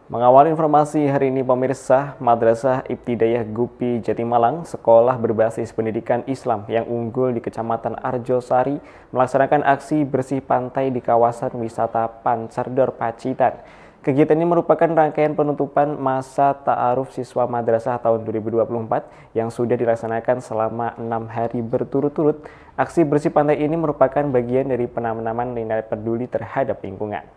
Mengawali informasi hari ini pemirsa, Madrasah Ibtidaiyah Gupi Jatimalang, sekolah berbasis pendidikan Islam yang unggul di Kecamatan Arjosari, melaksanakan aksi bersih pantai di kawasan wisata Pancerdor Pacitan. Kegiatan ini merupakan rangkaian penutupan masa ta'aruf siswa madrasah tahun 2024 yang sudah dilaksanakan selama 6 hari berturut-turut. Aksi bersih pantai ini merupakan bagian dari penanaman nilai peduli terhadap lingkungan.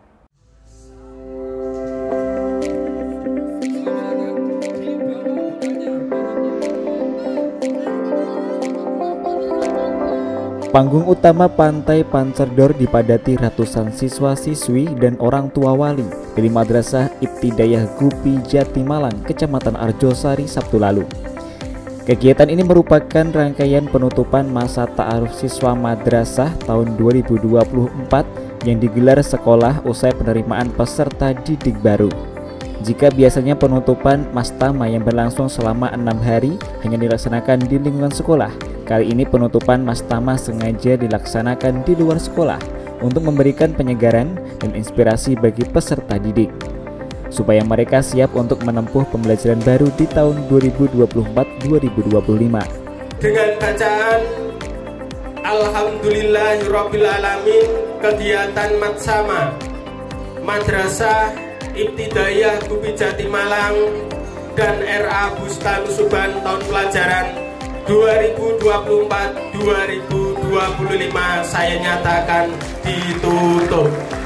Panggung utama Pantai Pancerdor dipadati ratusan siswa-siswi dan orang tua wali dari Madrasah Ibtidaiyah Gupi Jatimalang, Kecamatan Arjosari, Sabtu lalu. Kegiatan ini merupakan rangkaian penutupan masa ta'aruf siswa madrasah tahun 2024 yang digelar sekolah usai penerimaan peserta didik baru. Jika biasanya penutupan mastama yang berlangsung selama 6 hari hanya dilaksanakan di lingkungan sekolah, kali ini penutupan mastama sengaja dilaksanakan di luar sekolah untuk memberikan penyegaran dan inspirasi bagi peserta didik, supaya mereka siap untuk menempuh pembelajaran baru di tahun 2024-2025. Dengan bacaan Alhamdulillahirrabbilalamin, kegiatan Matsama Madrasah Ibtidaiyah Gupi Jatimalang dan RA Bustanus Suban tahun pelajaran 2024-2025 saya nyatakan ditutup.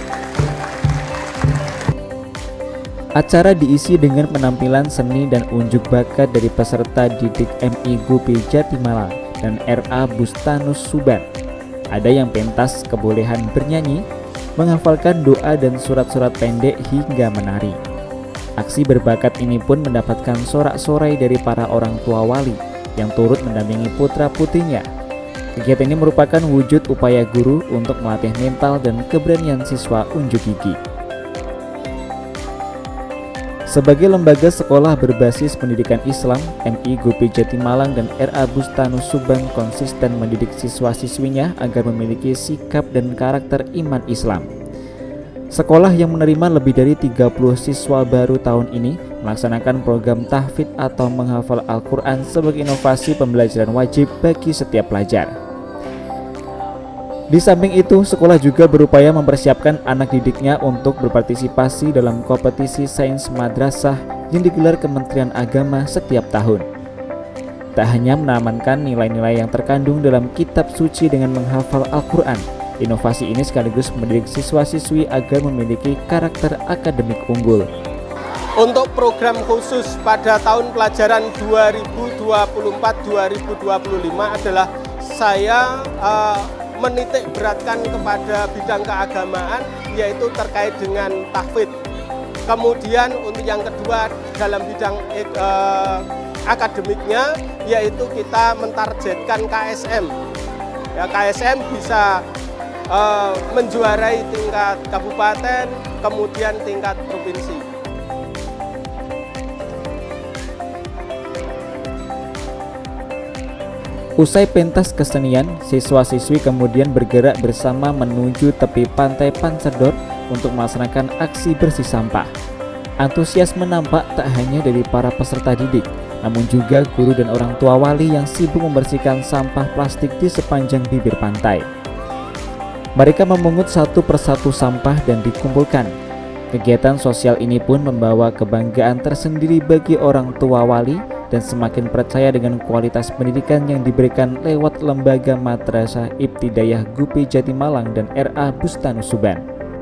Acara diisi dengan penampilan seni dan unjuk bakat dari peserta didik MI Gupi Jatimalang dan RA Bustanus Suban. Ada yang pentas kebolehan bernyanyi, menghafalkan doa dan surat-surat pendek hingga menari. Aksi berbakat ini pun mendapatkan sorak-sorai dari para orang tua wali yang turut mendampingi putra-putrinya. Kegiatan ini merupakan wujud upaya guru untuk melatih mental dan keberanian siswa unjuk gigi. Sebagai lembaga sekolah berbasis pendidikan Islam, MI Gupi Jatimalang dan RA Bustanus Suban konsisten mendidik siswa-siswinya agar memiliki sikap dan karakter iman Islam. Sekolah yang menerima lebih dari 30 siswa baru tahun ini melaksanakan program tahfidz atau menghafal Al-Quran sebagai inovasi pembelajaran wajib bagi setiap pelajar. Di samping itu, sekolah juga berupaya mempersiapkan anak didiknya untuk berpartisipasi dalam kompetisi sains madrasah yang digelar Kementerian Agama setiap tahun. Tak hanya mengamankan nilai-nilai yang terkandung dalam kitab suci dengan menghafal Al-Quran, inovasi ini sekaligus mendidik siswa-siswi agar memiliki karakter akademik unggul. Untuk program khusus pada tahun pelajaran 2024-2025 adalah saya menitik beratkan kepada bidang keagamaan, yaitu terkait dengan tahfidz. Kemudian untuk yang kedua dalam bidang akademiknya, yaitu kita mentargetkan KSM. Ya, KSM bisa menjuarai tingkat kabupaten, kemudian tingkat provinsi. Usai pentas kesenian, siswa-siswi kemudian bergerak bersama menuju tepi pantai Pancerdor untuk melaksanakan aksi bersih sampah. Antusiasme nampak tak hanya dari para peserta didik, namun juga guru dan orang tua wali yang sibuk membersihkan sampah plastik di sepanjang bibir pantai. Mereka memungut satu persatu sampah dan dikumpulkan. Kegiatan sosial ini pun membawa kebanggaan tersendiri bagi orang tua wali dan semakin percaya dengan kualitas pendidikan yang diberikan lewat lembaga Madrasah Ibtidaiyah Gupi Jatimalang dan RA Bustanus Suban.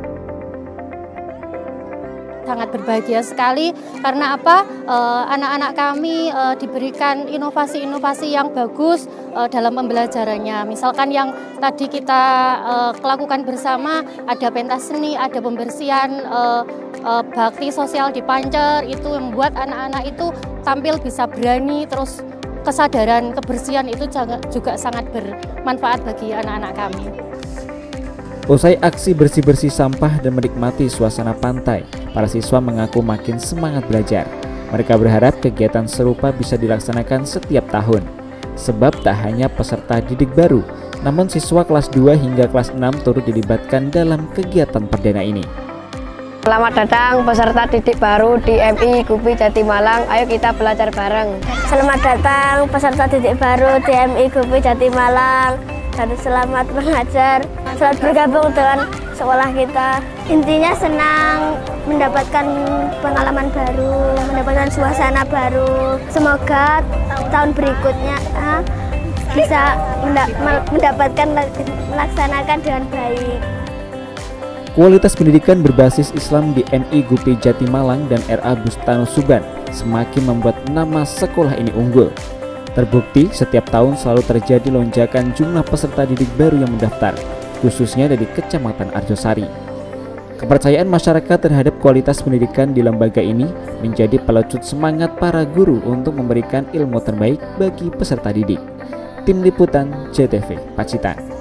Sangat berbahagia sekali karena apa? Anak-anak kami diberikan inovasi-inovasi yang bagus dalam pembelajarannya. Misalkan yang tadi kita lakukan bersama, ada pentas seni, ada pembersihan bakti sosial di Pancer, itu membuat anak-anak itu tampil bisa berani, terus kesadaran kebersihan itu juga sangat bermanfaat bagi anak-anak kami. Usai aksi bersih-bersih sampah dan menikmati suasana pantai, para siswa mengaku makin semangat belajar. Mereka berharap kegiatan serupa bisa dilaksanakan setiap tahun. Sebab tak hanya peserta didik baru, namun siswa kelas 2 hingga kelas 6 turut dilibatkan dalam kegiatan perdana ini. Selamat datang peserta didik baru di MI GUPI Jatimalang. Ayo kita belajar bareng. Selamat datang peserta didik baru di MI GUPI Jatimalang. Dan selamat mengajar, selamat bergabung dengan sekolah kita. Intinya senang mendapatkan pengalaman baru, mendapatkan suasana baru. Semoga tahun berikutnya bisa mendapatkan melaksanakan dengan baik. Kualitas pendidikan berbasis Islam di MI GUPI Jatimalang dan RA Bustanus Subban semakin membuat nama sekolah ini unggul. Terbukti setiap tahun selalu terjadi lonjakan jumlah peserta didik baru yang mendaftar, khususnya dari Kecamatan Arjosari. Kepercayaan masyarakat terhadap kualitas pendidikan di lembaga ini menjadi pelecut semangat para guru untuk memberikan ilmu terbaik bagi peserta didik. Tim Liputan JTV Pacitan.